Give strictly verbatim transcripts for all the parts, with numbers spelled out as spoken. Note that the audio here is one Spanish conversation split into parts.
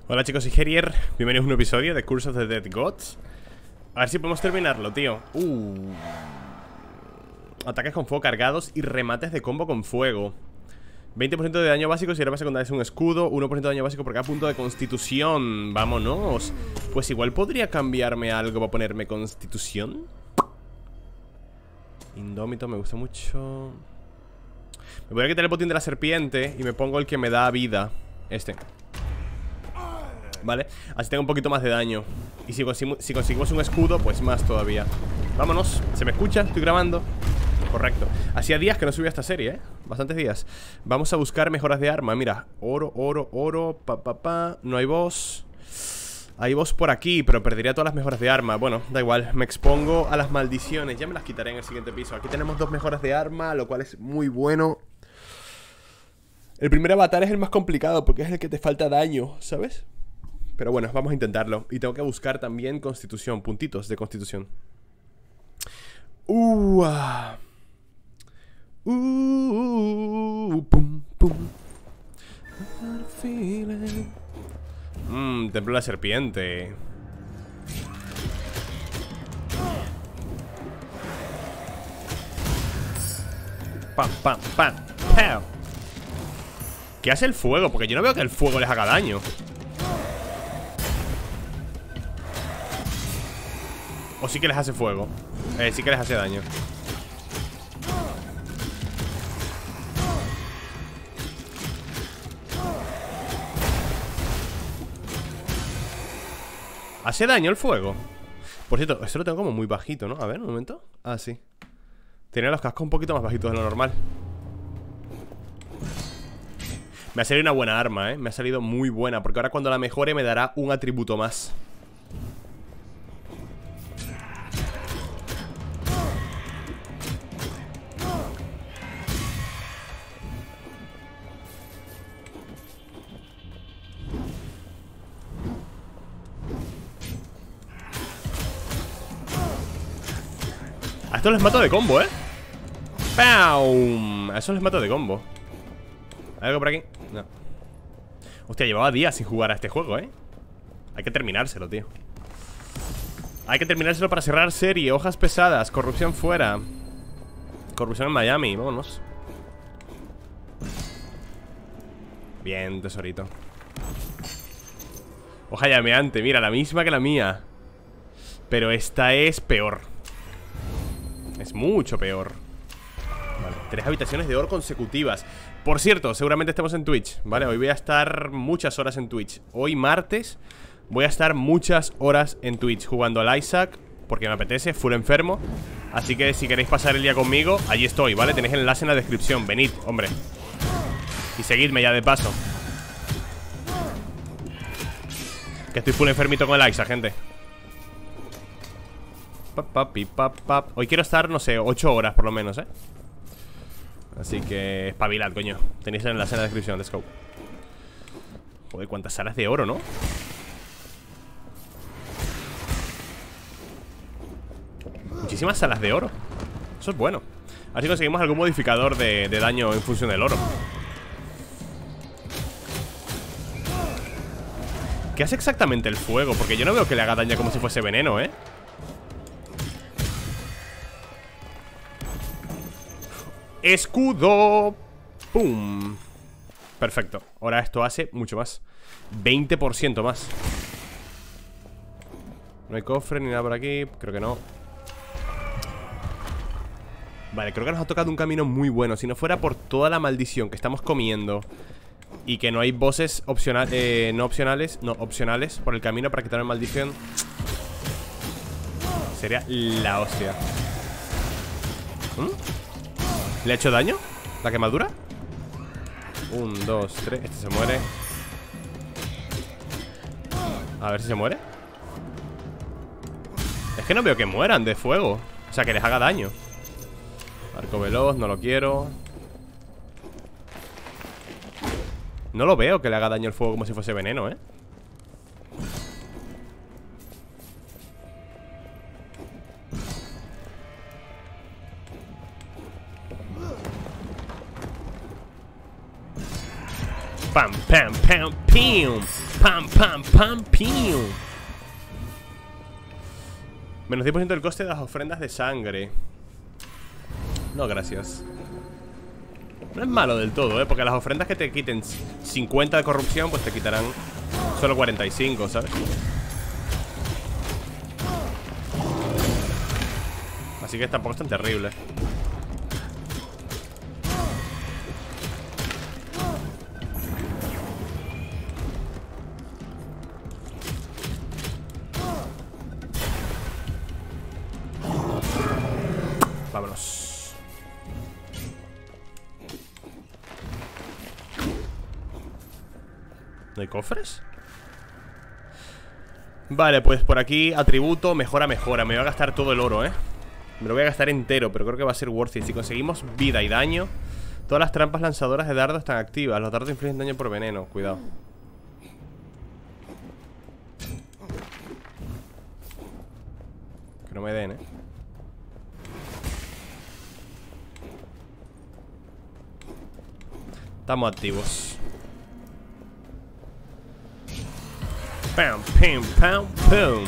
Hola chicos, soy Gerier, bienvenidos a un nuevo episodio de Curse of the Dead Gods. A ver si podemos terminarlo, tío. uh. Ataques con fuego cargados y remates de combo con fuego. Veinte por ciento de daño básico si arma secundaria es un escudo. Uno por ciento de daño básico por cada punto de constitución. Vámonos. Pues igual podría cambiarme algo para ponerme constitución. Indómito me gusta mucho. Me voy a quitar el botín de la serpiente y me pongo el que me da vida. Este. Vale, así tengo un poquito más de daño. Y si conseguimos, si conseguimos un escudo, pues más todavía. Vámonos, ¿se me escucha? Estoy grabando. Correcto, hacía días que no subía esta serie, ¿eh? Bastantes días. Vamos a buscar mejoras de arma, mira. Oro, oro, oro, pa, pa, pa. No hay boss. Hay boss por aquí, pero perdería todas las mejoras de arma. Bueno, da igual, me expongo a las maldiciones. Ya me las quitaré en el siguiente piso. Aquí tenemos dos mejoras de arma, lo cual es muy bueno. El primer avatar es el más complicado porque es el que te falta daño, ¿sabes? Pero bueno, vamos a intentarlo. Y tengo que buscar también constitución, puntitos de constitución. Uh, uh, uh, pum, pum. Mmm, templo de la serpiente. Pam, pam, pam, pam. ¿Qué hace el fuego? Porque yo no veo que el fuego les haga daño. O sí que les hace fuego. Eh, sí que les hace daño. ¿Hace daño el fuego? Por cierto, esto lo tengo como muy bajito, ¿no? A ver, un momento. Ah, sí. Tenía los cascos un poquito más bajitos de lo normal. Me ha salido una buena arma, ¿eh? Me ha salido muy buena, porque ahora cuando la mejore me dará un atributo más. A estos les mato de combo, ¿eh? ¡Pam! A esos les mato de combo. ¿Hay algo por aquí? No. Hostia, llevaba días sin jugar a este juego, ¿eh? Hay que terminárselo, tío. Hay que terminárselo para cerrar serie. Hojas pesadas, corrupción fuera. Corrupción en Miami, vámonos. Bien, tesorito. Hoja llameante, mira, la misma que la mía. Pero esta es peor. Es mucho peor. Vale, tres habitaciones de oro consecutivas. Por cierto, seguramente estemos en Twitch, ¿vale? Hoy voy a estar muchas horas en Twitch. Hoy martes voy a estar muchas horas en Twitch jugando al Isaac, porque me apetece, full enfermo. Así que si queréis pasar el día conmigo, allí estoy, ¿vale? Tenéis el enlace en la descripción, venid, hombre. Y seguidme ya de paso, que estoy full enfermito con el Isaac, gente. Pap, pap, pap. Hoy quiero estar, no sé, ocho horas por lo menos, ¿eh? Así que espabilad, coño. Tenéis el enlace en la descripción, let's go. Joder, cuántas salas de oro, ¿no? Muchísimas salas de oro. Eso es bueno. Así conseguimos algún modificador de, de daño en función del oro. ¿Qué hace exactamente el fuego? Porque yo no veo que le haga daño como si fuese veneno, ¿eh? Escudo. Pum. Perfecto, ahora esto hace mucho más. Veinte por ciento más. No hay cofre ni nada por aquí. Creo que no. Vale, creo que nos ha tocado un camino muy bueno. Si no fuera por toda la maldición que estamos comiendo y que no hay bosses opcionales, eh, no opcionales, no, opcionales por el camino para quitar la maldición, sería la hostia. ¿Mm? ¿Le ha hecho daño? ¿La quemadura? Un, dos, tres. Este se muere. A ver si se muere. Es que no veo que mueran de fuego. O sea, que les haga daño. Arco veloz, no lo quiero. No lo veo que le haga daño el fuego como si fuese veneno, ¿eh? Pam, pam, pam, pim. Pam, pam, pam, piu. Menos diez por ciento del coste de las ofrendas de sangre. No, gracias. No es malo del todo, ¿eh? Porque las ofrendas que te quiten cincuenta de corrupción, pues te quitarán solo cuarenta y cinco, ¿sabes? Así que tampoco es tan terrible. Vámonos. ¿No hay cofres? Vale, pues por aquí atributo, mejora, mejora. Me voy a gastar todo el oro, ¿eh? Me lo voy a gastar entero, pero creo que va a ser worth it. Si conseguimos vida y daño. Todas las trampas lanzadoras de dardos están activas. Los dardos infligen daño por veneno, cuidado. Que no me den, ¿eh? Estamos activos. Pam, pam, pam, pam.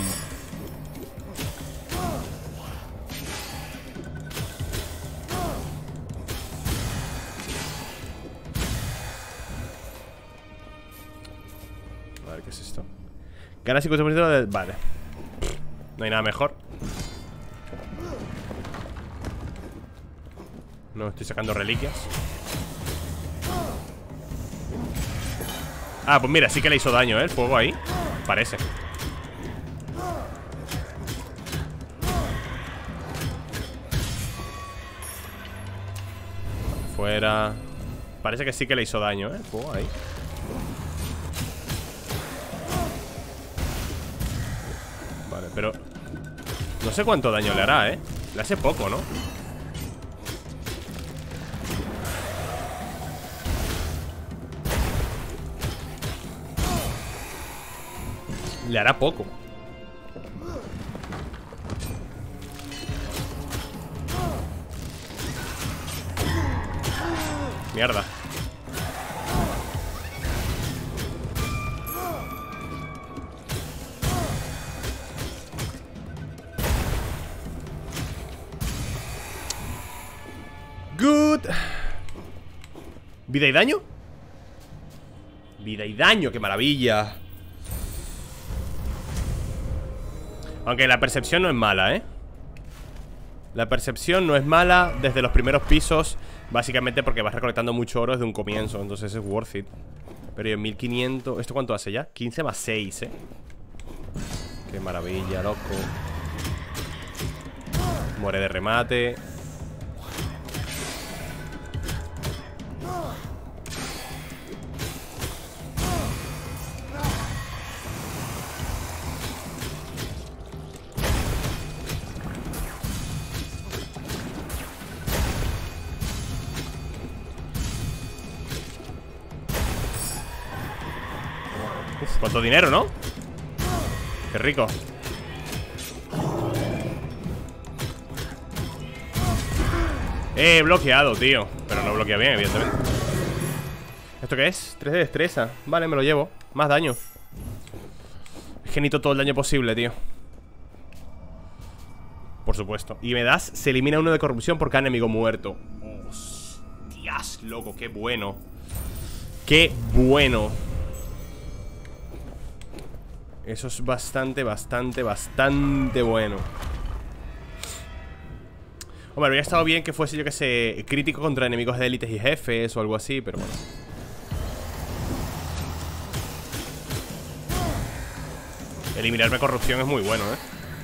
A ver, ¿qué es esto? Gana cincuenta por ciento de... Vale. No hay nada mejor. No estoy sacando reliquias. Ah, pues mira, sí que le hizo daño, ¿eh? El fuego ahí. Parece. Fuera. Parece que sí que le hizo daño, ¿eh? El fuego ahí. Vale, pero no sé cuánto daño le hará, ¿eh? Le hace poco, ¿no? Le hará poco. Mierda. Good. ¿Vida y daño? Vida y daño, qué maravilla. Aunque la percepción no es mala, ¿eh? La percepción no es mala desde los primeros pisos. Básicamente porque vas recolectando mucho oro desde un comienzo. Entonces es worth it. Pero en mil quinientos... ¿Esto cuánto hace ya? quince más seis, ¿eh? Qué maravilla, loco. Muere de remate. Uf, cuánto dinero, ¿no? Qué rico. He bloqueado, tío. Pero no bloquea bien, evidentemente. ¿Esto qué es? tres de destreza. Vale, me lo llevo. Más daño. Es que necesito todo el daño posible, tío. Por supuesto. Y me das, se elimina uno de corrupción por cada enemigo muerto. Hostias, loco, qué bueno. Qué bueno. Eso es bastante, bastante, bastante bueno. Hombre, habría estado bien que fuese, yo que sé, crítico contra enemigos de élites y jefes o algo así, pero bueno. Eliminarme corrupción es muy bueno, ¿eh?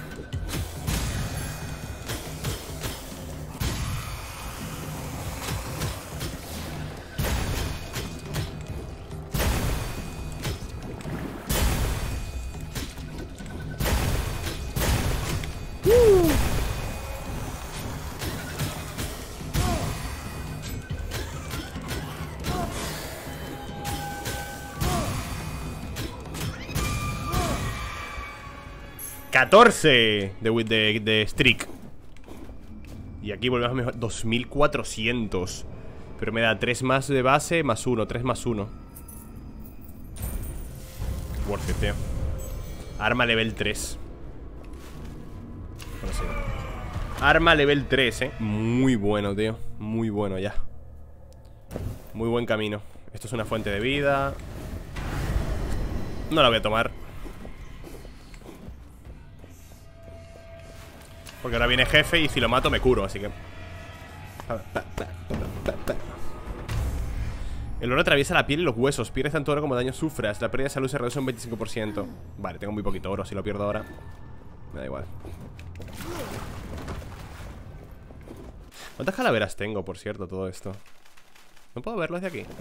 catorce de, de, de streak. Y aquí volvemos a mejorar dos mil cuatrocientos. Pero me da tres más de base más uno, tres más uno. worth it, tío. Arma level tres. Bueno, sí. Arma level tres, eh. Muy bueno, tío. Muy bueno ya. Muy buen camino. Esto es una fuente de vida. No la voy a tomar, porque ahora viene jefe y si lo mato me curo, así que... El oro atraviesa la piel y los huesos. Pierdes tanto oro como daño sufras. La pérdida de salud se reduce un veinticinco por ciento. Vale, tengo muy poquito oro. Si lo pierdo ahora me da igual. ¿Cuántas calaveras tengo, por cierto, todo esto? ¿No puedo verlo desde aquí?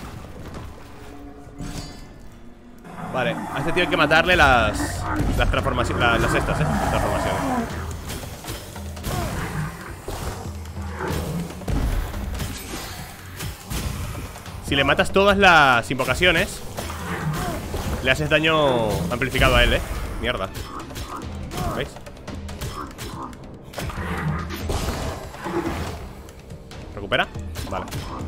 Vale, a este tío hay que matarle las... Las transformaciones, las, las estas, eh Transformaciones. Si le matas todas las invocaciones, le haces daño amplificado a él, eh Mierda. ¿Veis? ¿Recupera? Vale.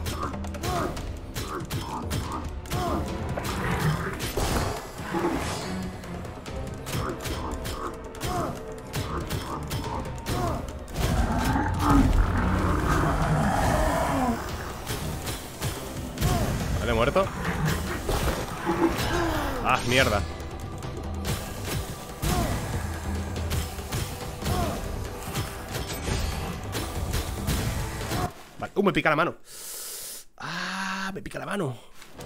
Vale, muerto. Ah, mierda. Vale. Uh, me pica la mano. Ah, me pica la mano.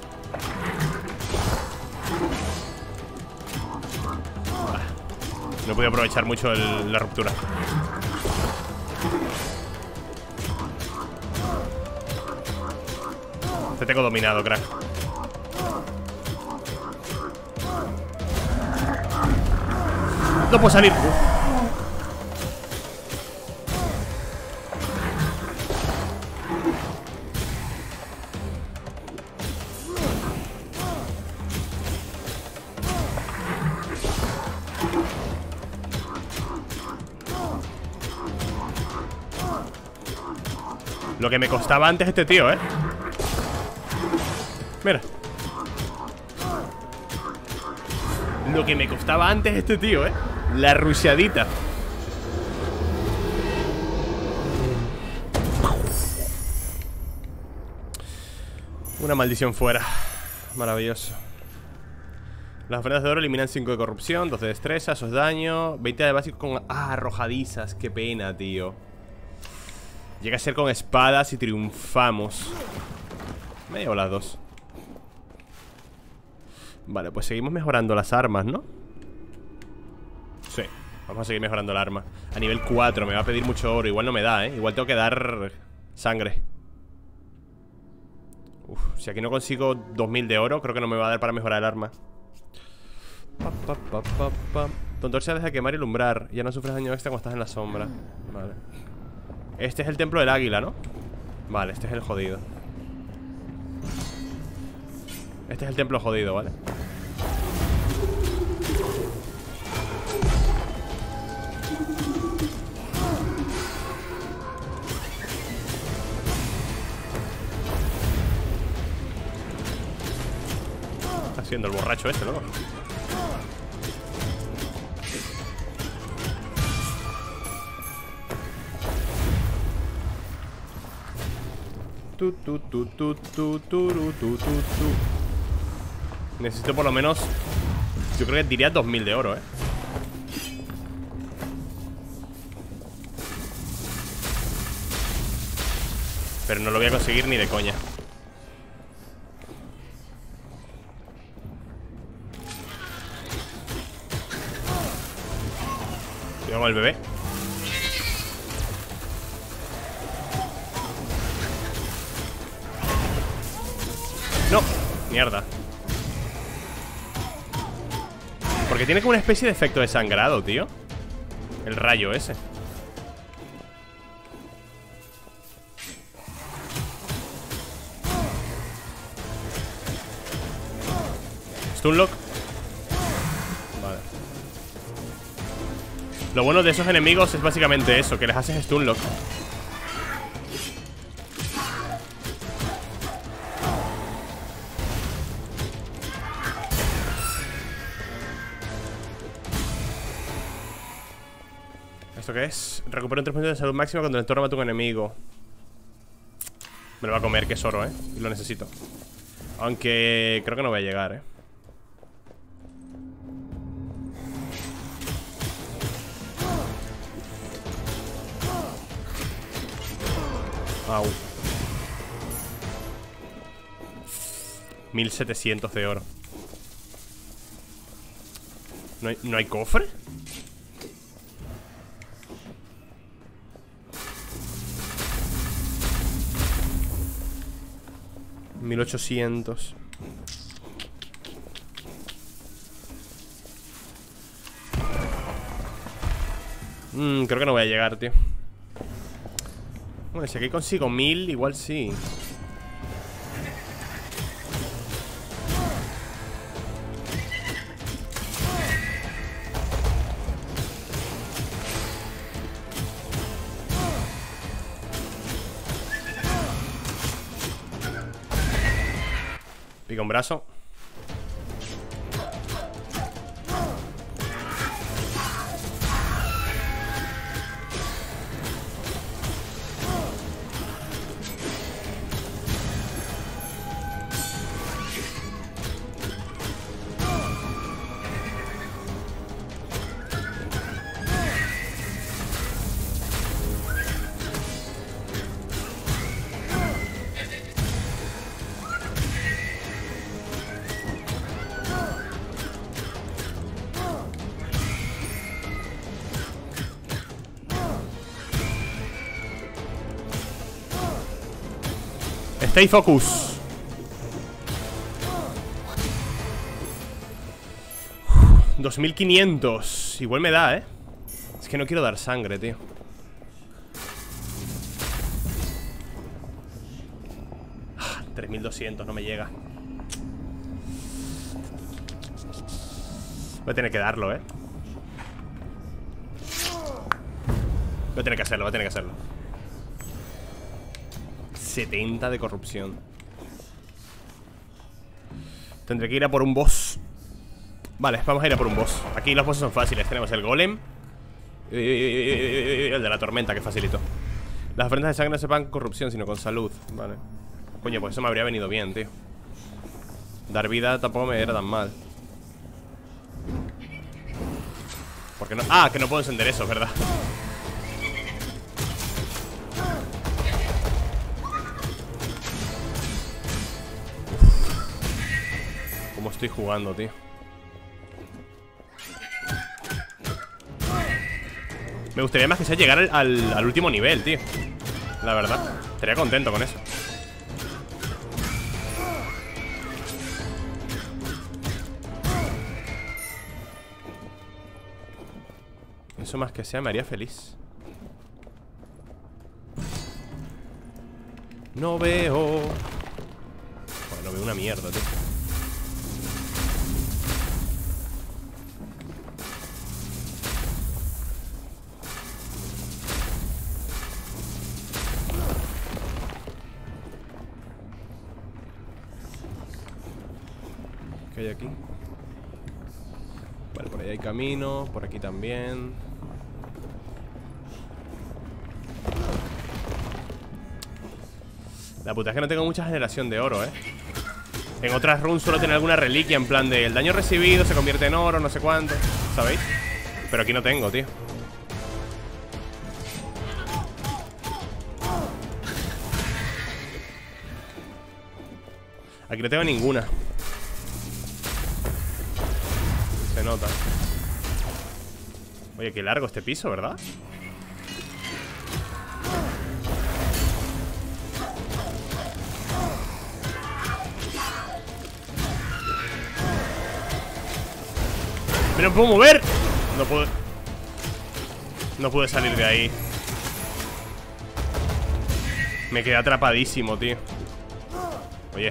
Ah, no he podido aprovechar mucho el, la ruptura. Te tengo dominado, crack. No puedo salir. Uf. Lo que me costaba antes este tío, eh Mira. Lo que me costaba antes este tío, eh La rusheadita. Una maldición fuera. Maravilloso. Las ofrendas de oro eliminan cinco de corrupción, dos de destreza, esos daño, veinte de básico con... Ah, arrojadizas, qué pena, tío. Llega a ser con espadas y triunfamos. Me llevo las dos. Vale, pues seguimos mejorando las armas, ¿no? Sí, vamos a seguir mejorando el arma. A nivel cuatro, me va a pedir mucho oro. Igual no me da, ¿eh? Igual tengo que dar sangre. Uf, si aquí no consigo dos mil de oro, creo que no me va a dar para mejorar el arma. Pa, pa, pa, pa, pa. Tu antorcha deja de quemar y alumbrar. Ya no sufres daño extra cuando estás en la sombra. Vale. Este es el templo del águila, ¿no? Vale, este es el jodido. Este es el templo jodido, ¿vale? Está haciendo el borracho este, ¿no? Tu, tu, tu, tu, tu, tu, tu, tu, tu. Necesito por lo menos, yo creo que diría dos mil de oro, eh. Pero no lo voy a conseguir ni de coña. Cuidado con el bebé. No, mierda. Porque tiene como una especie de efecto de sangrado, tío. El rayo ese. Stunlock. Vale. Lo bueno de esos enemigos es básicamente eso, que les haces Stunlock. ¿Esto qué es? Recupera un tres por ciento de salud máxima cuando el entorno mata a un enemigo. Me lo va a comer, que es oro, ¿eh? Y lo necesito. Aunque creo que no voy a llegar, ¿eh? Au. mil setecientos de oro. ¿No hay, ¿no hay cofre? mil ochocientos. Mmm, creo que no voy a llegar, tío. Bueno, si aquí consigo mil, igual sí. Pica un brazo. Stay focus. dos mil quinientos. Igual me da, ¿eh? Es que no quiero dar sangre, tío. tres mil doscientos, no me llega. Voy a tener que darlo, ¿eh? Voy a tener que hacerlo, voy a tener que hacerlo. setenta de corrupción. Tendré que ir a por un boss. Vale, vamos a ir a por un boss. Aquí los bosses son fáciles. Tenemos el golem, el de la tormenta, que facilito. Las ofrendas de sangre no se pagan con corrupción, sino con salud. Vale. Coño, pues eso me habría venido bien, tío. Dar vida tampoco me era tan mal. ¿Por qué no? Ah, que no puedo encender eso, ¿verdad? ¿Cómo estoy jugando, tío? Me gustaría más que sea llegar al, al, al último nivel, tío. La verdad, estaría contento con eso. Eso más que sea me haría feliz. No veo. Bueno, no veo una mierda, tío. ¿Qué hay aquí? Vale, por ahí hay camino. Por aquí también. La puta es que no tengo mucha generación de oro, eh. En otras runs suelo tener alguna reliquia en plan de el daño recibido se convierte en oro, no sé cuánto, ¿sabéis? Pero aquí no tengo, tío. Aquí no tengo ninguna. Se nota. Oye, qué largo este piso, ¿verdad? ¡Me no puedo mover! No puedo... No pude salir de ahí. Me quedé atrapadísimo, tío. Oye.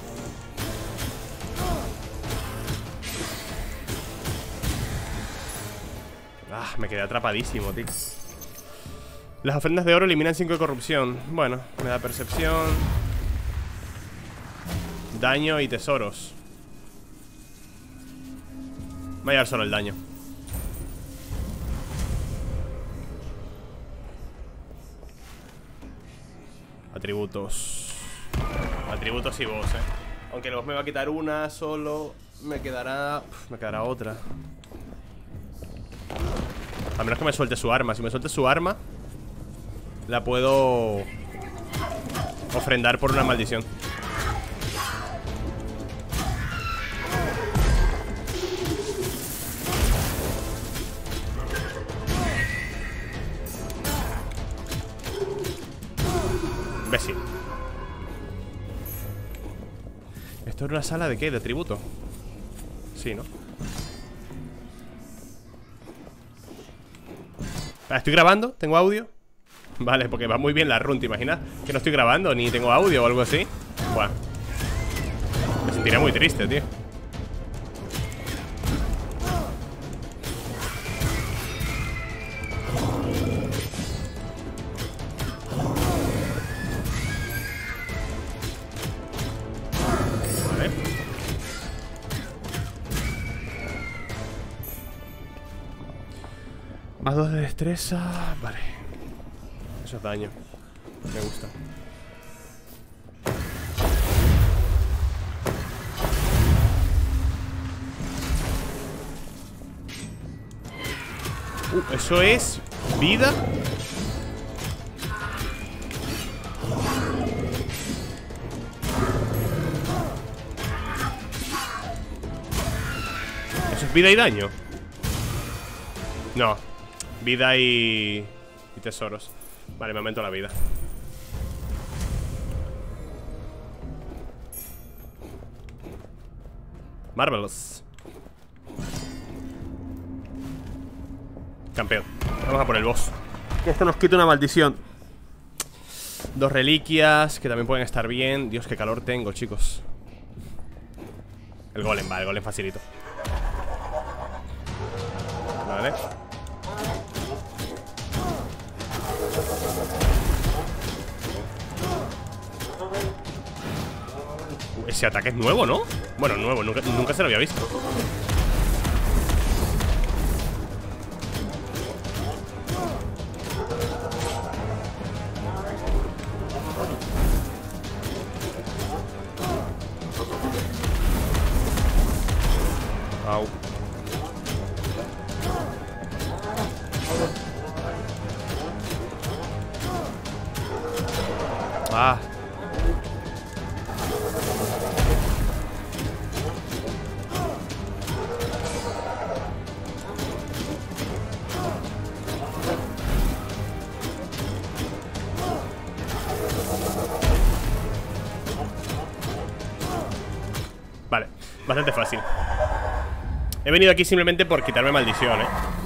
Ah, me quedé atrapadísimo, tío. Las ofrendas de oro eliminan cinco de corrupción. Bueno, me da percepción, daño y tesoros. Voy a llevar solo el daño. Atributos. Atributos y boss, eh. Aunque el boss me va a quitar una solo, me quedará... Uf, me quedará otra. A menos que me suelte su arma. Si me suelte su arma, la puedo ofrendar por una maldición. Imbécil. ¿Esto es una sala de qué? ¿De tributo? Sí, ¿no? ¿Estoy grabando? ¿Tengo audio? Vale, porque va muy bien la run, ¿te imaginas? Que no estoy grabando, ni tengo audio o algo así. Buah. Me sentiría muy triste, tío. Vale. Más dos de destreza. Vale. Eso es daño. Me gusta. Uh, eso es vida. Eso es vida y daño. No. Vida y... y tesoros. Vale, me aumento la vida. Marvelous. Campeón. Vamos a por el boss. Que esto nos quita una maldición. Dos reliquias, que también pueden estar bien. Dios, qué calor tengo, chicos. El golem, va, el golem facilito. Vale. Ese ataque es nuevo, ¿no? Bueno, nuevo, nunca, nunca se lo había visto. Au. Ah. Vale, bastante fácil. He venido aquí simplemente por quitarme maldición, eh.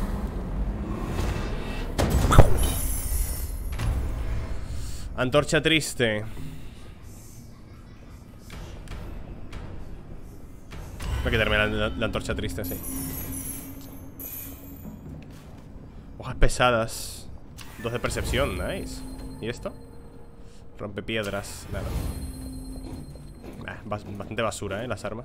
Antorcha triste. Voy a quitarme la, la, la antorcha triste, sí. Hojas pesadas. Dos de percepción, nice. ¿Y esto? Rompe piedras, nada. Ah, bastante basura, eh, las armas.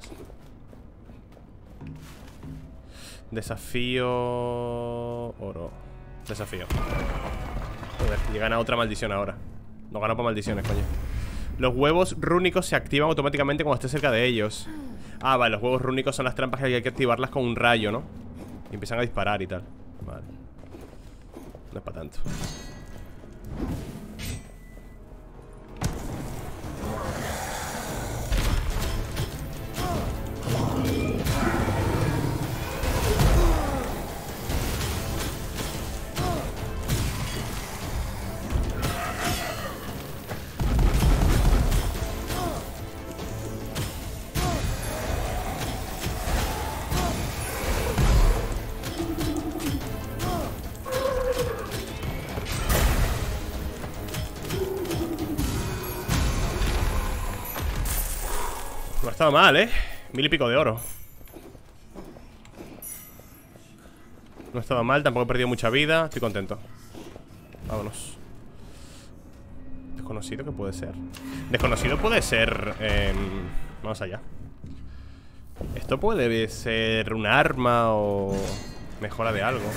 Desafío... oro. Desafío. Joder, llegan a otra maldición ahora. No gano por maldiciones, coño. Los huevos rúnicos se activan automáticamente cuando estés cerca de ellos. Ah, vale, los huevos rúnicos son las trampas que hay que activarlas con un rayo, ¿no? Y empiezan a disparar y tal. Vale. No es para tanto. No ha estado mal, ¿eh? Mil y pico de oro. No ha estado mal, tampoco he perdido mucha vida. Estoy contento. Vámonos. Desconocido, ¿qué puede ser? Desconocido puede ser... Eh, vamos allá. Esto puede ser un arma o... mejora de algo.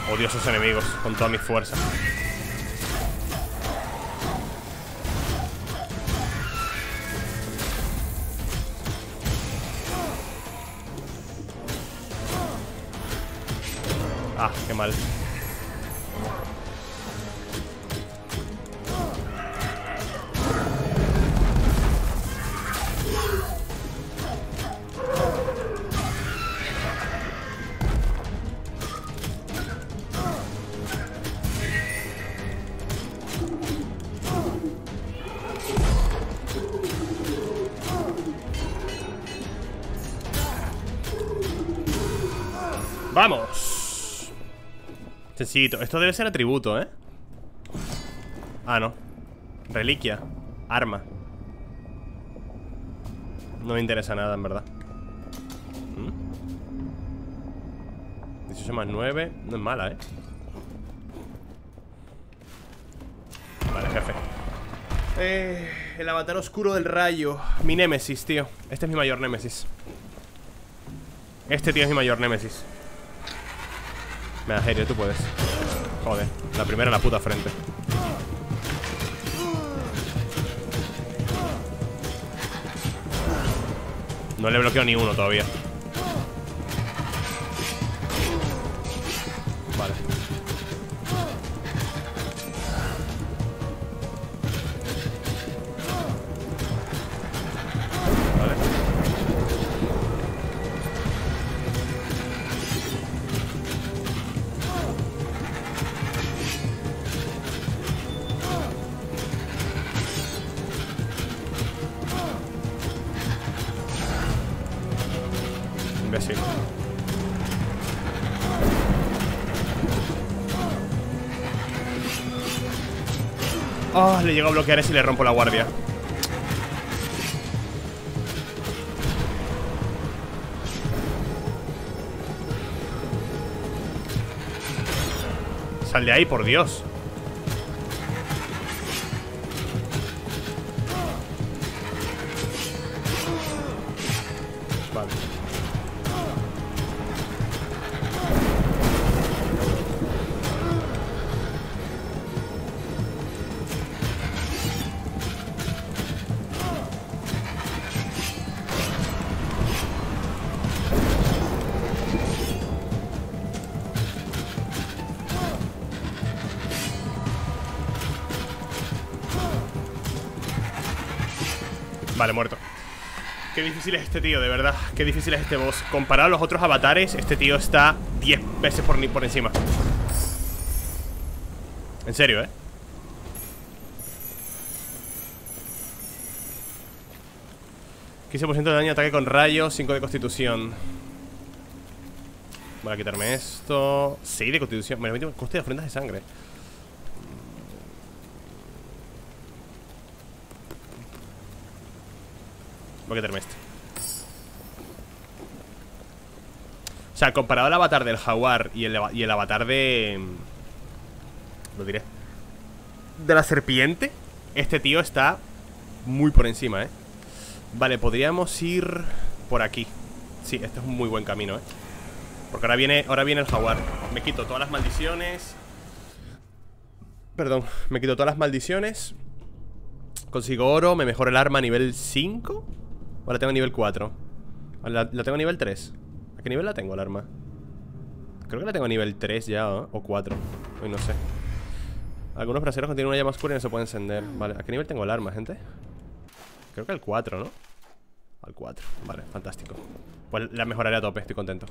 Odio a esos enemigos con toda mi fuerza. Ah, qué mal. ¡Vamos! Sencillito. Esto debe ser atributo, ¿eh? Ah, no. Reliquia. Arma. No me interesa nada, en verdad. ¿Mm? dieciocho más nueve. No es mala, ¿eh? Vale, jefe. Eh, el avatar oscuro del rayo. Mi némesis, tío. Este es mi mayor némesis. Este tío es mi mayor némesis. Me da serio, tú puedes. Joder, la primera en la puta frente. No le bloqueo ni uno todavía. Vale. Vale. Imbécil. Oh, le llego a bloquear ese y le rompo la guardia. Sal de ahí, por Dios. Vale. Vale, muerto. Qué difícil es este tío, de verdad. Qué difícil es este boss. Comparado a los otros avatares, este tío está diez veces por, por encima. En serio, ¿eh? quince por ciento de daño de ataque con rayos, cinco de constitución. Voy a quitarme esto. seis de constitución. Me lo coste de ofrendas de sangre. Voy a quitarme este. O sea, comparado al avatar del jaguar y el, y el avatar de... Lo diré. De la serpiente, este tío está muy por encima, ¿eh? Vale, podríamos ir por aquí. Sí, este es un muy buen camino, ¿eh? Porque ahora viene, ahora viene el jaguar. Me quito todas las maldiciones. Perdón, me quito todas las maldiciones. Consigo oro, me mejoro el arma a nivel cinco. O la tengo a nivel cuatro. La, la tengo a nivel tres. ¿A qué nivel la tengo el arma? Creo que la tengo a nivel tres ya, ¿eh? O cuatro. Hoy no sé. Algunos braseros contienen una llama oscura y no se puede encender. Vale, ¿a qué nivel tengo el arma, gente? Creo que al cuatro, ¿no? Al cuatro, vale, fantástico. Pues la mejoraré a tope, estoy contento.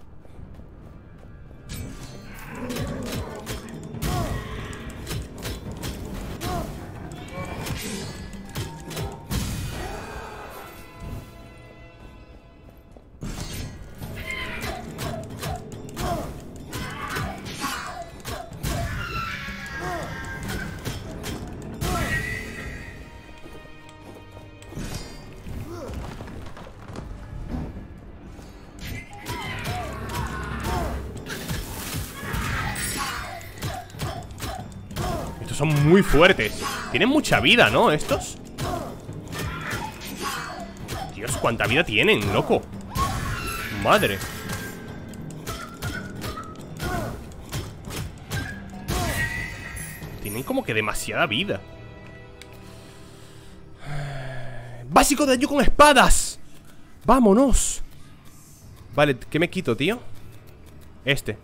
Son muy fuertes. Tienen mucha vida, ¿no? Estos. Dios, cuánta vida tienen, loco. Madre. Tienen como que demasiada vida. Básico de daño con espadas. Vámonos. Vale, ¿qué me quito, tío? Este.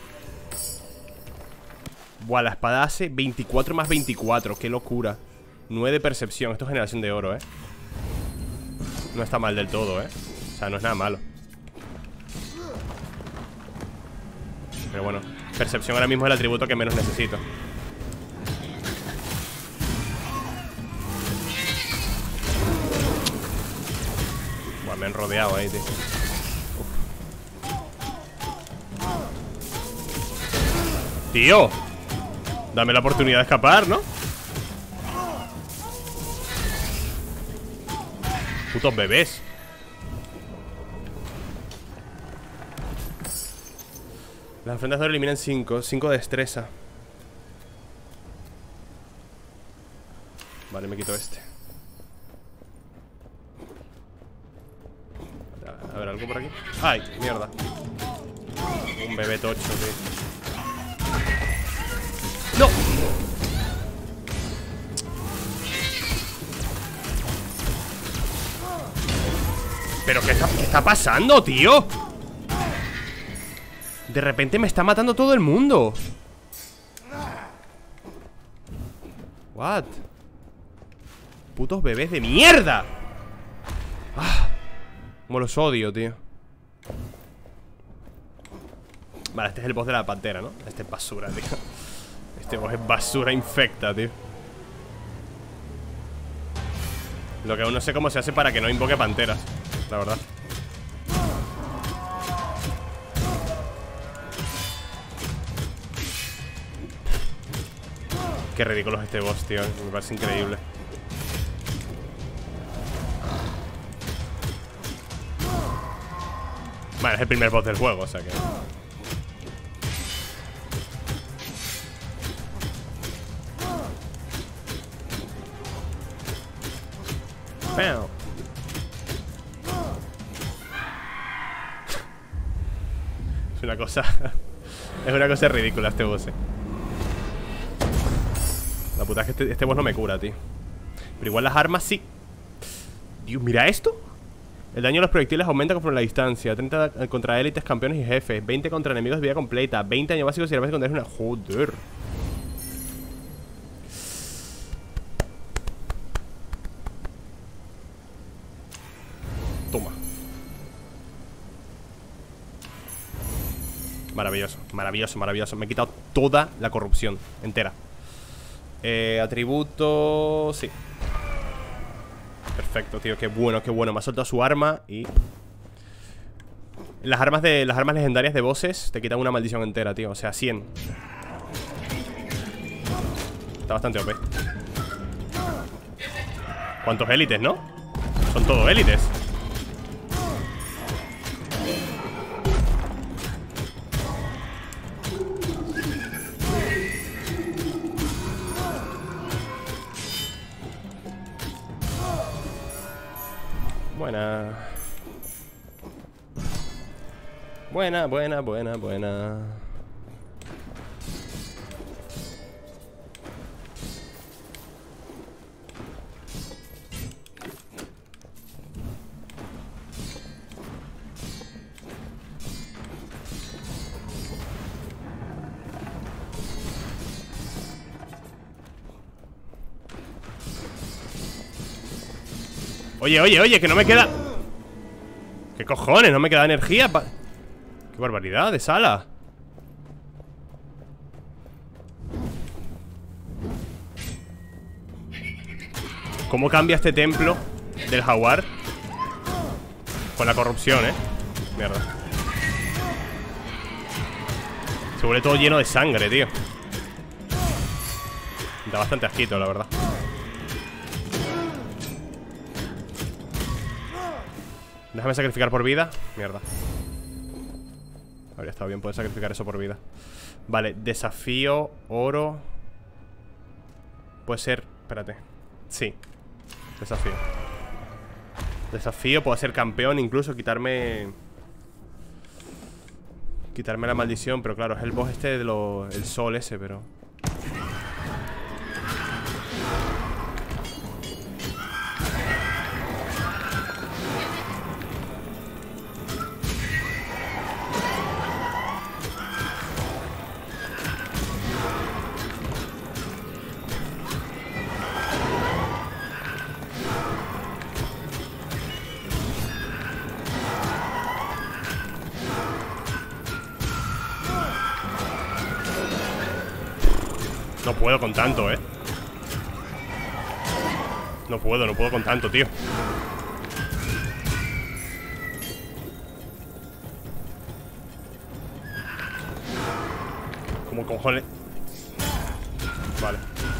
Buah, la espada hace veinticuatro más veinticuatro. Qué locura. nueve de percepción. Esto es generación de oro, eh. No está mal del todo, eh. O sea, no es nada malo. Pero bueno, percepción ahora mismo es el atributo que menos necesito. Buah, me han rodeado ahí, tío. Uf. Tío, dame la oportunidad de escapar, ¿no? Putos bebés. Las ofrendas de oro eliminan cinco. cinco de destreza. Vale, me quito este. A ver, ¿algo por aquí? ¡Ay, mierda! Un bebé tocho, tío. ¡No! ¿Pero qué está, qué está pasando, tío? De repente me está matando todo el mundo. What? Putos bebés de mierda. Ah, como los odio, tío. Vale, este es el boss de la pantera, ¿no? Este es basura, tío. Este boss es basura infecta, tío. Lo que aún no sé cómo se hace para que no invoque panteras, la verdad. Qué ridículo es este boss, tío. Me parece increíble. Vale, es el primer boss del juego, o sea que... ¡Pam! Es una cosa... es una cosa ridícula este boss, eh. La puta es que este, este boss no me cura, tío. Pero igual las armas sí. Dios, mira esto. El daño de los proyectiles aumenta conforme la distancia. treinta contra élites, campeones y jefes. veinte contra enemigos de vida completa. veinte daño básicos y armas secundarias. Una... Joder. Toma. Maravilloso, maravilloso, maravilloso. Me he quitado toda la corrupción entera. Eh, atributo... Sí. Perfecto, tío, qué bueno, qué bueno. Me ha soltado su arma y... Las armas de las armas legendarias de bosses te quitan una maldición entera, tío. O sea, cien. Está bastante O P. ¿Cuántos élites, no? Son todos élites. Buena. Buena, buena, buena, buena. Oye, oye, oye, que no me queda... ¿Qué cojones? No me queda energía pa... Qué barbaridad de sala. ¿Cómo cambia este templo del jaguar? Con la corrupción, eh. Mierda. Se vuelve todo lleno de sangre, tío. Da bastante asquito, la verdad. Déjame sacrificar por vida. Mierda. Habría estado bien poder sacrificar eso por vida. Vale, desafío, oro. Puede ser, espérate. Sí, desafío. Desafío, puedo ser campeón. Incluso quitarme Quitarme la maldición. Pero claro, es el boss este de lo... el sol ese, pero No puedo con tanto, eh. No puedo, no puedo con tanto, tío. ¿Cómo cojones? Vale.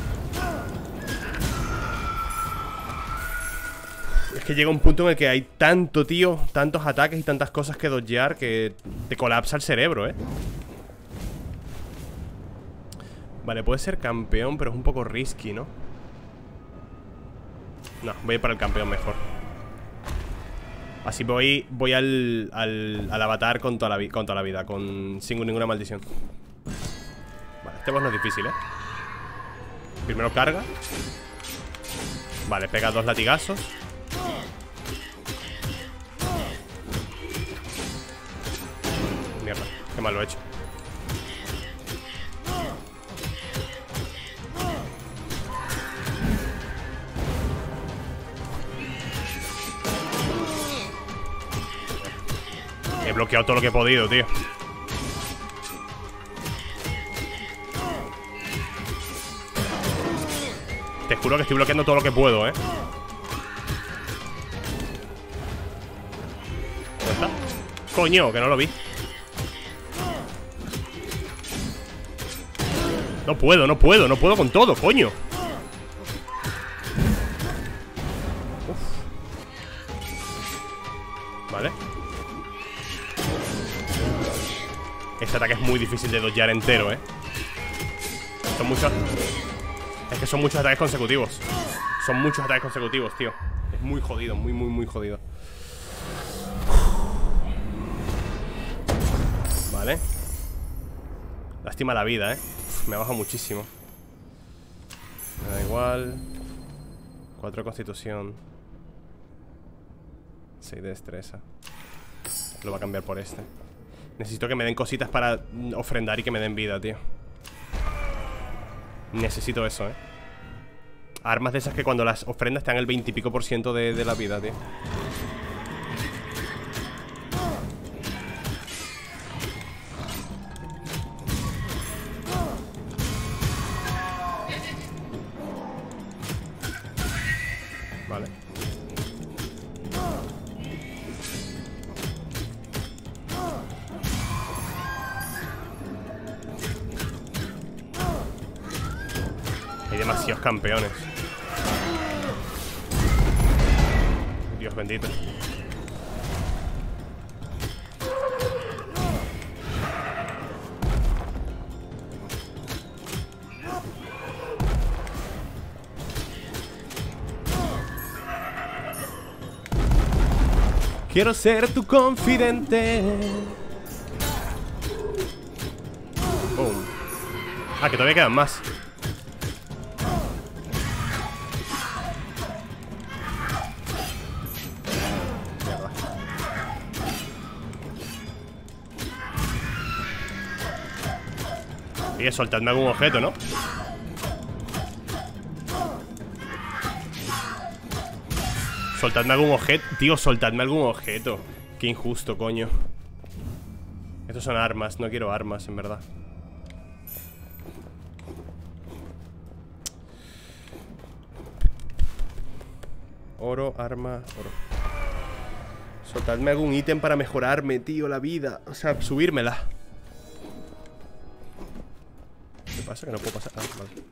Es que llega un punto en el que hay tanto, tío, tantos ataques y tantas cosas que dodgear que te colapsa el cerebro, eh. Vale, puede ser campeón, pero es un poco risky, ¿no? No, voy a ir para el campeón mejor. Así voy, voy al, al, al avatar con toda, la, con toda la vida, con sin ninguna maldición. Vale, este boss no es difícil, ¿eh? Primero carga. Vale, pega dos latigazos. Mierda, qué mal lo he hecho. He bloqueado todo lo que he podido, tío. Te juro que estoy bloqueando todo lo que puedo, ¿eh? ¿Dónde está? Coño, que no lo vi. No puedo, no puedo, no puedo con todo, coño. Uf. Vale. Este ataque es muy difícil de dodgear entero, eh. Son muchos. Es que son muchos ataques consecutivos. Son muchos ataques consecutivos, tío. Es muy jodido, muy, muy, muy jodido. Vale. Lástima la vida, eh. Me ha bajado muchísimo. Me da igual. Cuatro de constitución. Seis de destreza. Lo va a cambiar por este. Necesito que me den cositas para ofrendar y que me den vida, tío. Necesito eso, eh. Armas de esas que cuando las ofrendas te dan el veinte y pico por ciento de, de la vida, tío. Vale. Hay demasiados campeones. Dios bendito. Quiero ser tu confidente. Boom. Ah, que todavía quedan más. Y soltadme algún objeto, ¿no? Soltadme algún objeto. Tío, soltadme algún objeto. Qué injusto, coño. Estos son armas. No quiero armas, en verdad. Oro, arma, oro. Soltadme algún ítem para mejorarme, tío, la vida. O sea, subírmela. ¿Qué pasa? Que no puedo pasar. Ah, vale.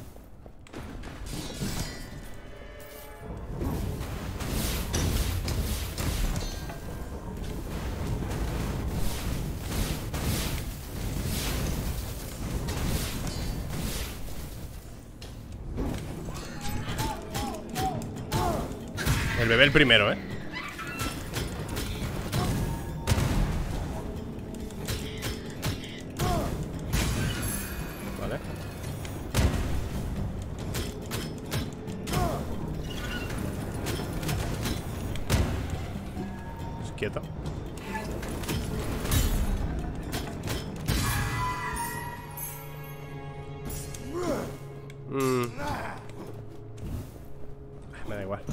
El bebé el primero, ¿eh? Vale. Pues quieto. Mm. Me da igual.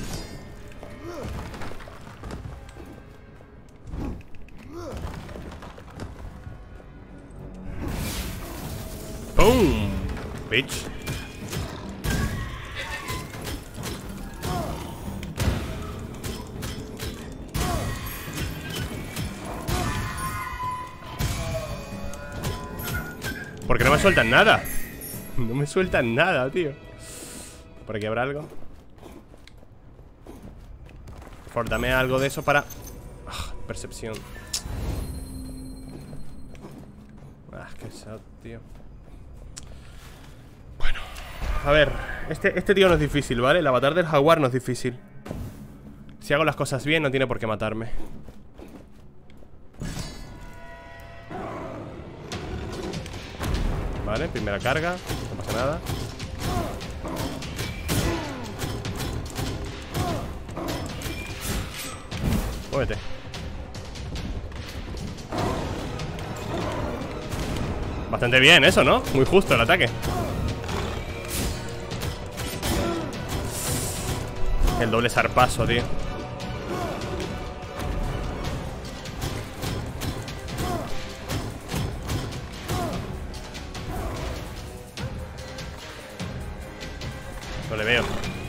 ¡Pum! bitch. ¿Por qué no me sueltan nada? No me sueltan nada, tío. ¿Por aquí habrá algo? Por favor, dame algo de eso para... Ah, percepción. Ah, qué sad, tío. Bueno, a ver, este, este tío no es difícil, ¿vale? El avatar del jaguar no es difícil. Si hago las cosas bien, no tiene por qué matarme. Vale, primera carga. No pasa nada. Muévete. Bastante bien eso, ¿no? Muy justo el ataque. El doble zarpazo, tío. No le veo.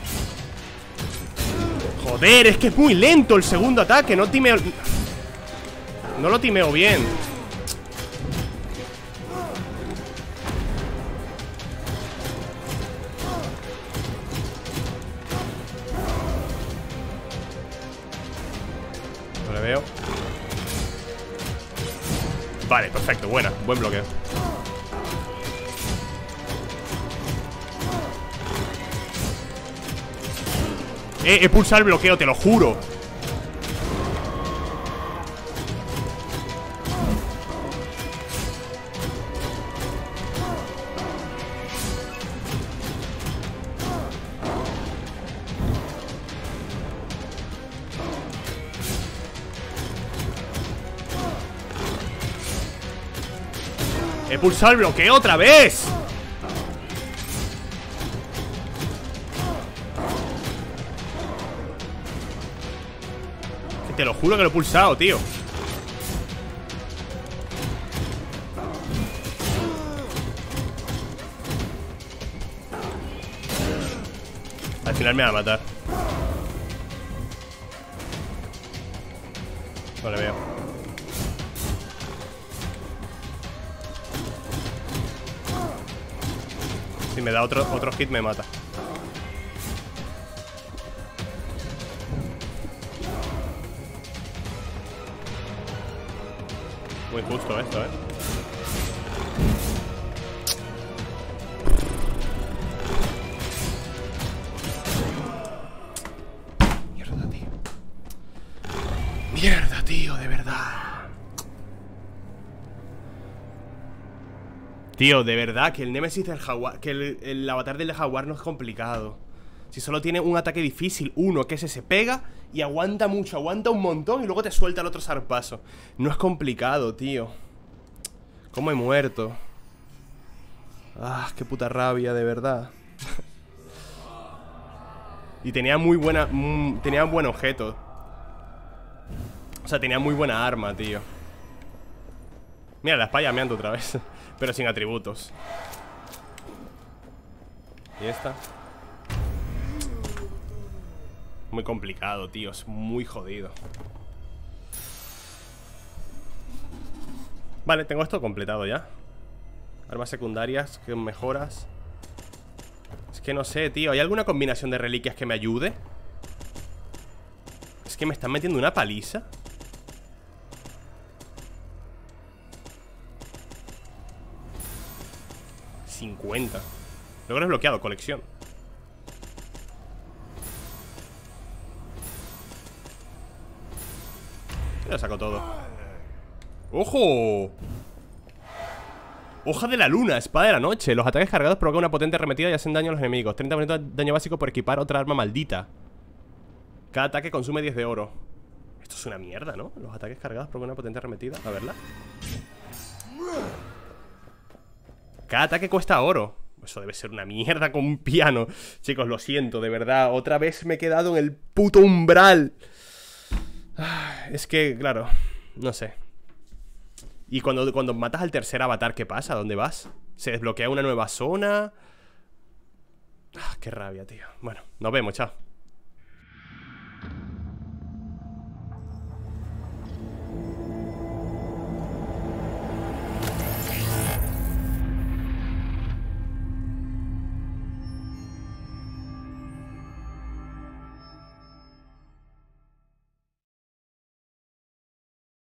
Joder, es que es muy lento el segundo ataque. No timeo... No lo timeo bien. No le veo. Vale, perfecto, buena. Buen bloqueo. Eh, he pulsado el bloqueo, te lo juro. He pulsado el bloqueo otra vez. Te lo juro que lo he pulsado, tío. Al final me va a matar. No le veo. Si me da otro, otro hit me mata. Muy justo esto, eh. Mierda, tío. Mierda, tío, de verdad. Tío, de verdad, que el Némesis del jaguar, que el, el avatar del jaguar no es complicado. Si solo tiene un ataque difícil, uno, que ese se pega y aguanta mucho, aguanta un montón y luego te suelta el otro zarpazo. No es complicado, tío. ¿Cómo he muerto? Ah, qué puta rabia, de verdad. Y tenía muy buena... Mm, tenía un buen objeto. O sea, tenía muy buena arma, tío. Mira, la espada llameando otra vez. Pero sin atributos. ¿Y esta? Muy complicado, tío. Es muy jodido. Vale, tengo esto completado ya. Armas secundarias, que mejoras. Es que no sé, tío. ¿Hay alguna combinación de reliquias que me ayude? Es que me están metiendo una paliza. cincuenta. Logro desbloqueado, colección. Ya lo saco todo. ¡Ojo! Hoja de la luna, espada de la noche. Los ataques cargados provocan una potente arremetida y hacen daño a los enemigos. treinta por ciento de daño básico por equipar otra arma maldita. Cada ataque consume diez de oro. Esto es una mierda, ¿no? Los ataques cargados provocan una potente arremetida. A verla. Cada ataque cuesta oro. Eso debe ser una mierda con un piano. Chicos, lo siento, de verdad. Otra vez me he quedado en el puto umbral. Es que, claro, no sé. Y cuando, cuando matas al tercer avatar, ¿qué pasa? ¿Dónde vas? ¿Se desbloquea una nueva zona? Ah, qué rabia, tío. Bueno, nos vemos, chao.